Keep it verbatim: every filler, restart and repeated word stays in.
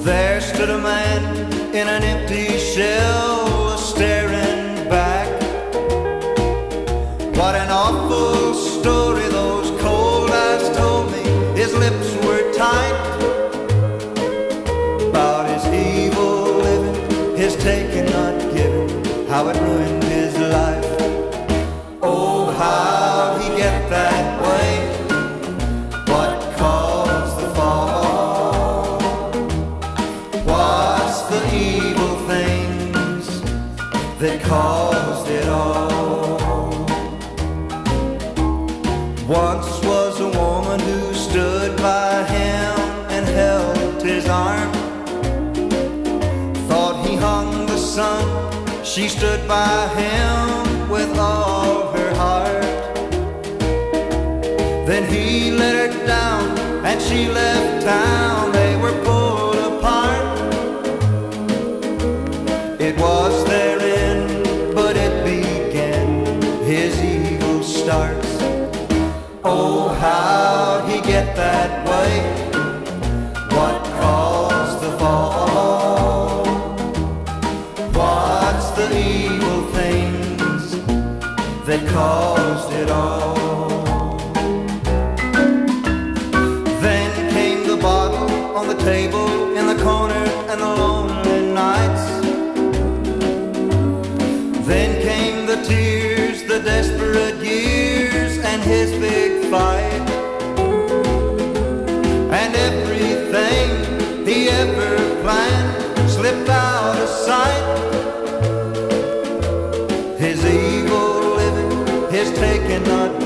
There stood a man in an empty shell, staring back. What an awful story those cold eyes told me. His lips were tight about his evil living, his taking not giving, how it ruined his life. Oh, how'd he get that way? What caused the fall? What's the evil things that caused it all? Once was a woman who stood by him and held his arm. Thought he hung the sun, she stood by him with all her heart. Then he let her down and she left town. They were pulled apart. It was their end, but it began his evil starts. Oh, how'd he get that way? What caused the fall? What's the evil things that caused it all? Then came the bottle on the table in the corner and the lonely nights. Then came the tears, the desperate years, and his big fight. And everything he ever planned slipped out of sight. His evil living, his taking not